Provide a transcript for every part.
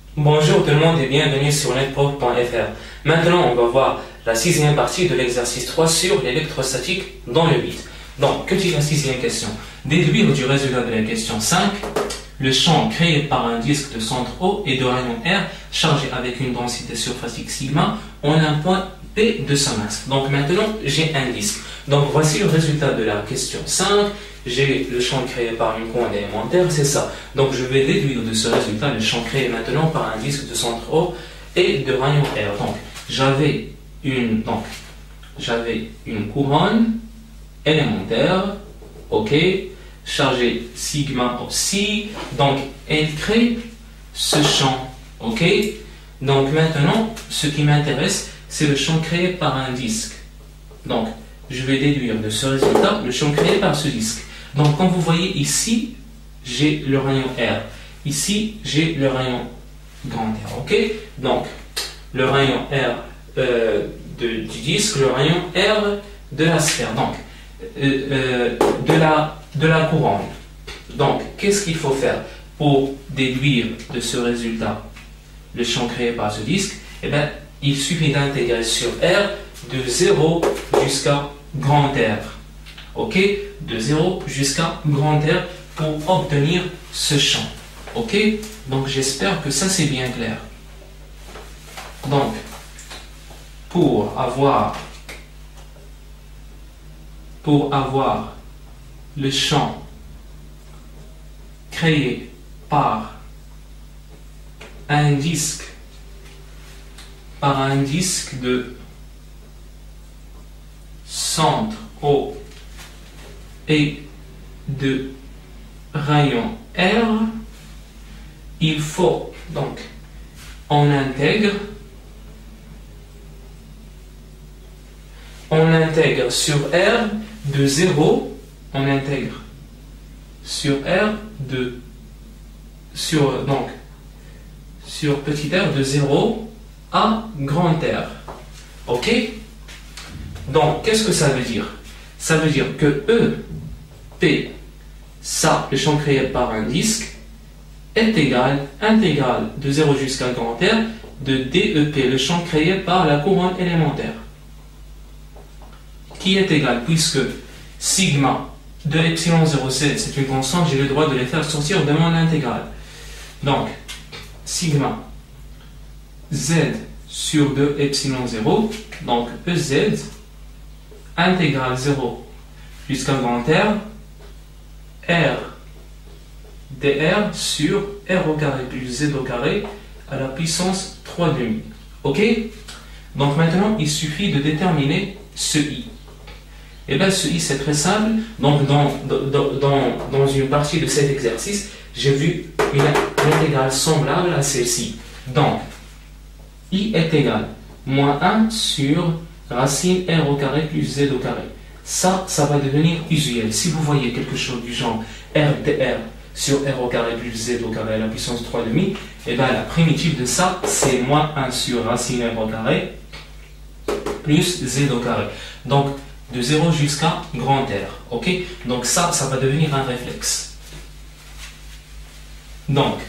Bonjour tout le monde et bienvenue sur netprof.fr. Maintenant, on va voir la sixième partie de l'exercice 3 sur l'électrostatique dans le vide. Donc, que dit la sixième question? Déduire du résultat de la question 5, le champ créé par un disque de centre O et de rayon R chargé avec une densité surfacique sigma en un point P de son axe. Donc maintenant, j'ai un disque. Donc voici le résultat de la question 5. J'ai le champ créé par une courante élémentaire, c'est ça. Donc je vais déduire de ce résultat le champ créé maintenant par un disque de centre O et de rayon R. Donc j'avais une couronne élémentaire, ok, chargée sigma aussi. Donc elle crée ce champ, ok. Donc maintenant, ce qui m'intéresse, c'est le champ créé par un disque. Donc je vais déduire de ce résultat le champ créé par ce disque. Donc, comme vous voyez ici, j'ai le rayon R. Ici, j'ai le rayon grand R. Ok? Donc, le rayon R du disque, le rayon R de la sphère. Donc, de la couronne. Donc, qu'est-ce qu'il faut faire pour déduire de ce résultat le champ créé par ce disque? Eh bien, il suffit d'intégrer sur R de 0 jusqu'à grand R. Ok, de 0 jusqu'à grand R pour obtenir ce champ. Ok, donc j'espère que ça c'est bien clair. Donc, pour avoir le champ créé par un disque de centre O et de rayon R, il faut donc on intègre sur R de 0, on intègre sur R sur petit r de 0 à grand R. Ok? Donc qu'est-ce que ça veut dire? Ça veut dire que EP, ça, le champ créé par un disque, est égal, intégrale de 0 jusqu'à grand R, de DEP, le champ créé par la couronne élémentaire, qui est égal, puisque sigma de epsilon 0z, c'est une constante, j'ai le droit de les faire sortir de mon intégrale. Donc, sigma z sur 2 epsilon 0, donc EZ, intégrale 0 jusqu'à grand R, R dr sur R au carré plus Z au carré à la puissance 3 demi. Ok? Donc maintenant, il suffit de déterminer ce I. Et bien ce I, c'est très simple. Donc dans une partie de cet exercice, j'ai vu une intégrale semblable à celle-ci. Donc, I est égal moins 1 sur racine R au carré plus Z au carré. Ça va devenir usuel. Si vous voyez quelque chose du genre R dr sur R au carré plus Z au carré à la puissance 3 demi, et bien la primitive de ça, c'est moins 1 sur racine R au carré plus Z au carré. Donc, de 0 jusqu'à grand R. Ok? Donc ça va devenir un réflexe. Donc,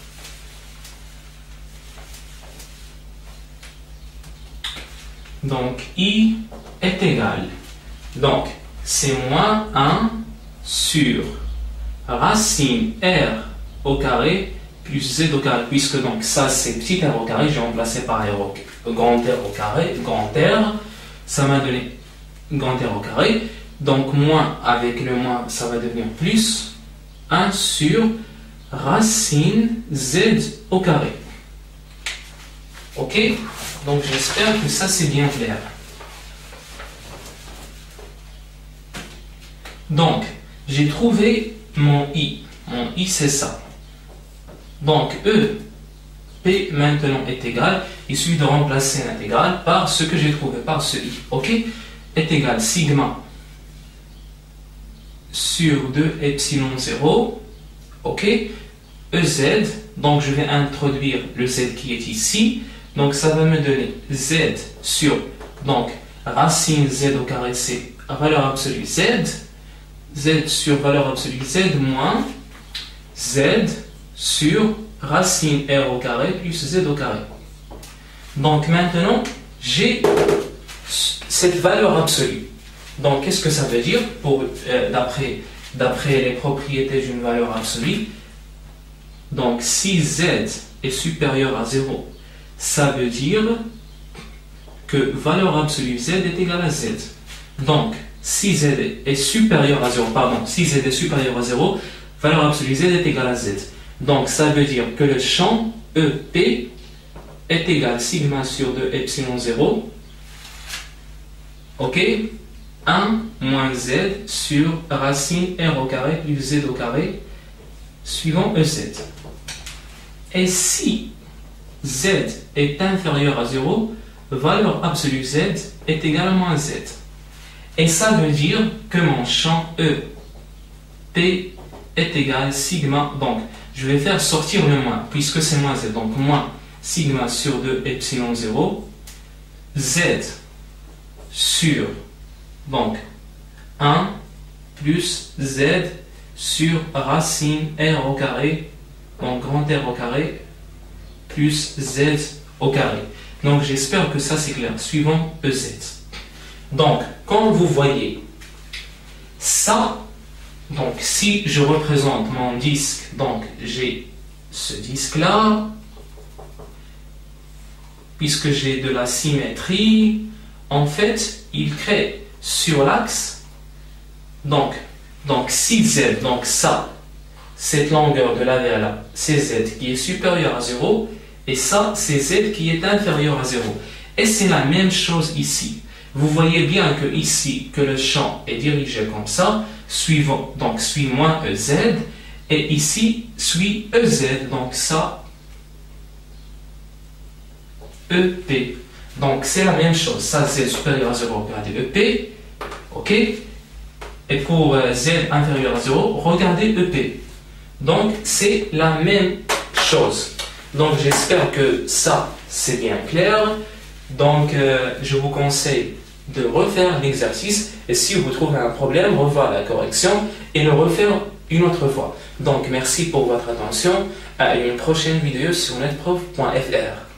I est égal. Donc, c'est moins 1 sur racine R au carré plus Z au carré. Puisque donc ça, c'est petit r au carré, j'ai remplacé par grand R au carré. Grand R, ça m'a donné grand R au carré. Donc, moins avec le moins, ça va devenir plus 1 sur racine Z au carré. Ok? Donc j'espère que ça c'est bien clair. Donc, j'ai trouvé mon I. Mon I c'est ça. Donc P maintenant est égal. Il suffit de remplacer l'intégrale par ce que j'ai trouvé, par ce I. Ok? Est égal sigma sur 2 epsilon 0. Ok? EZ. Donc je vais introduire le Z qui est ici. Donc ça va me donner Z sur, donc racine Z au carré c'est valeur absolue Z, Z sur valeur absolue Z moins Z sur racine R au carré plus Z au carré. Donc maintenant, j'ai cette valeur absolue. Donc qu'est-ce que ça veut dire d'après les propriétés d'une valeur absolue? Donc si Z est supérieur à 0, ça veut dire que valeur absolue Z est égale à Z. Donc si Z est supérieur à 0, si Z est supérieur à 0, valeur absolue Z est égale à Z. Donc ça veut dire que le champ EP est égal sigma sur 2 epsilon 0, ok, 1 moins Z sur racine R au carré plus Z au carré, suivant EZ. Et si Z est inférieur à 0, valeur absolue Z est également à Z. Et ça veut dire que mon champ EP est égal sigma, donc je vais faire sortir le moins, puisque c'est moins Z, donc moins sigma sur 2 epsilon 0, Z sur, donc 1 plus Z sur racine R au carré, donc grand R au carré, plus Z au carré. Donc j'espère que ça c'est clair, suivant EZ. Donc, comme vous voyez, ça, donc si je représente mon disque, donc j'ai ce disque-là, puisque j'ai de la symétrie, en fait, il crée sur l'axe, donc si Z, donc ça, cette longueur de là vers là, c'est Z qui est supérieur à 0, et ça, c'est Z qui est inférieur à 0. Et c'est la même chose ici. Vous voyez bien que ici, que le champ est dirigé comme ça, suit moins EZ, et ici, suit EZ, donc ça, EP. Donc c'est la même chose, ça Z supérieur à 0, regardez EP, ok, et pour Z inférieur à 0, regardez EP. Donc c'est la même chose. Donc j'espère que ça, c'est bien clair. Donc je vous conseille de refaire l'exercice et si vous trouvez un problème, revoir la correction et le refaire une autre fois. Donc merci pour votre attention, à une prochaine vidéo sur netprof.fr.